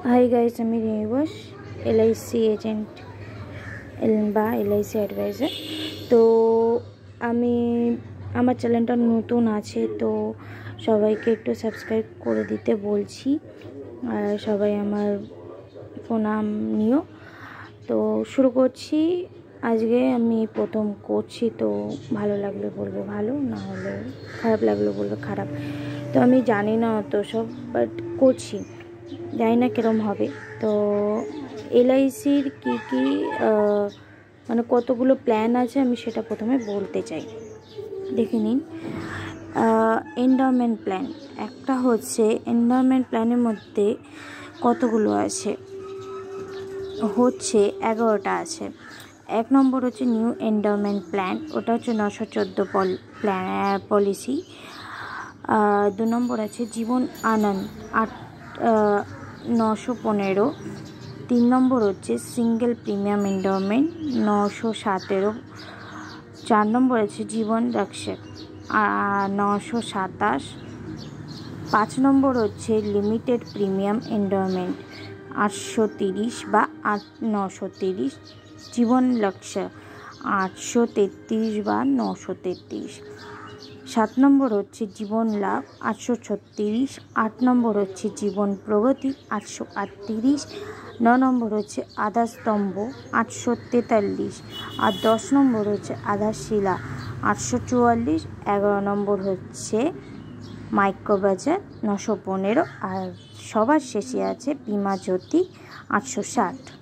हाय guys, আমি Rimi Bose, LIC agent বা LIC advisor. তো আমি আমার চ্যানেলটা নতুন আছে, তো সবাইকে একটু সাবস্ক্রাইব করে দিতে বলছি। আর সবাই আমার প্রণাম নিও। তো শুরু করছি। আজকে আমি প্রথম করছি, তো ভালো লাগলে বলবে ভালো, না হলে খারাপ লাগলে বলবে খারাপ। তো আমি জানি না অত সব, বাট করছি, জানি না কীরকম হবে। তো এলআইসির কী মানে কতগুলো প্ল্যান আছে আমি সেটা প্রথমে বলতে চাই। দেখে নিন। এন্ডাওমেন্ট প্ল্যান একটা হচ্ছে। এন্ডাওমেন্ট প্ল্যানের মধ্যে কতগুলো আছে? হচ্ছে 11টা আছে। 1 নম্বর হচ্ছে নিউ এন্ডাওমেন্ট প্ল্যান, ওটা হচ্ছে 914 পলিসি। 2 নম্বর আছে জীবন আনন্দ 915। 3 নম্বর হচ্ছে সিঙ্গেল প্রিমিয়াম এন্ডাওমেন্ট 917। 4 নম্বর আছে জীবন রক্ষক 927। 5 নম্বর হচ্ছে লিমিটেড প্রিমিয়াম এন্ডাওমেন্ট 830 বা 930। জীবন লক্ষ্য 833 বা 933। 7 নম্বর হচ্ছে জীবন লাভ 836। 8 নম্বর হচ্ছে জীবন প্রগতি 838। 9 নম্বর হচ্ছে আধাস্তম্ভ 843। আর 10 নম্বর হচ্ছে আধারশিলা 844। 11 নম্বর হচ্ছে মাইক্রোবাজার 915। আর সবার শেষে আছে বীমা জ্যোতি 860।